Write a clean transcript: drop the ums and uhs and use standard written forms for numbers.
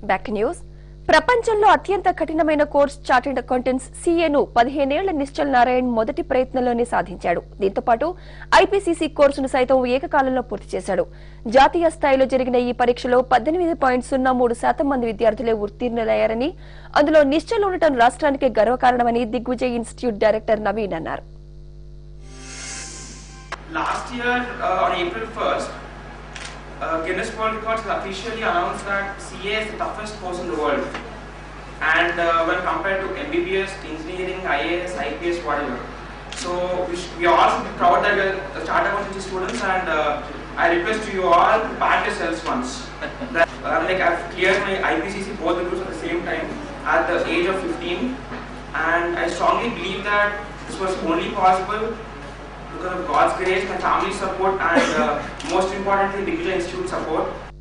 Back news. ప్రపంచంలో అత్యంత కఠినమైన కోర్స్ చార్టెడ్ అకౌంటెంట్స్ CAను 15 ఏళ్ల నిశ్చల్ నారాయణ్ మొదటి ప్రయత్నంలోనే సాధించాడు. దీంతో పాటు IPCC కోర్సును సైతం ఏకకాలంలో పూర్తి చేశాడు. జాతీయ స్థాయిలో జరిగిన ఈ పరీక్షలో 18.03% మంది విద్యార్థులే ఉత్తీర్ణులయ్యారని, అందులో నిశ్చల్ ఉండటం రాష్ట్రానికి గర్వకారణమని దిగ్విజయ్ ఇన్స్టిట్యూట్ డైరెక్టర్ నవీన్ అన్నారు. Last year, on April 1st, Guinness World Records officially announced that CA is the toughest course in the world, and when compared to MBBS, engineering, IAS, IPS, whatever. So we are all proud that we are chartered accountancy students, and I request you all to back yourselves once. I've cleared my IPCC both the groups at the same time at the age of 15, and I strongly believe that this was only possible because of God's grace, my family's support, and most importantly, Digvijay Institute support.